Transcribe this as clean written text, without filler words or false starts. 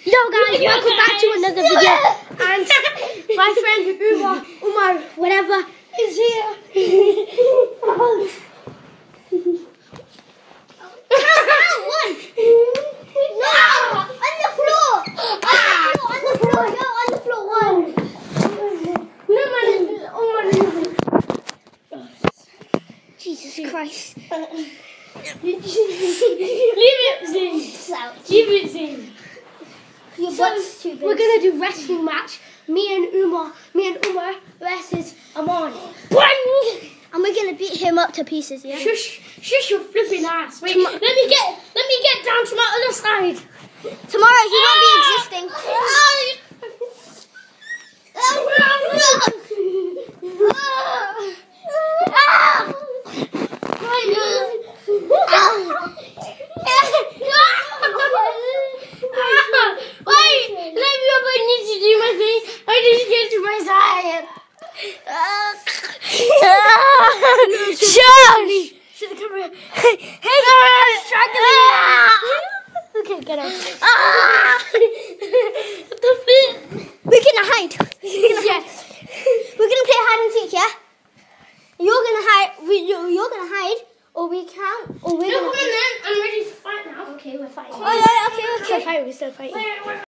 Yo guys, welcome back to another video. And my friend Umar, whatever, is here. One. No, on the floor. On the floor. Yo, on the floor. One. No, man, Umar. Jesus Christ. Leave it, Zane. Leave it, Zane. We're gonna do wrestling match. Me and Umar versus Amani. And we're gonna beat him up to pieces, yeah? Shush your flipping ass. Wait, let me get down to my other side. Tomorrow he won't be existing. Okay, get out. We're gonna hide. Yes. We're gonna play hide and seek, yeah? You're gonna hide, or we can't, or we're gonna. Come on then, I'm ready to fight now. Okay, we're fighting. Oh yeah, okay. We're still fighting.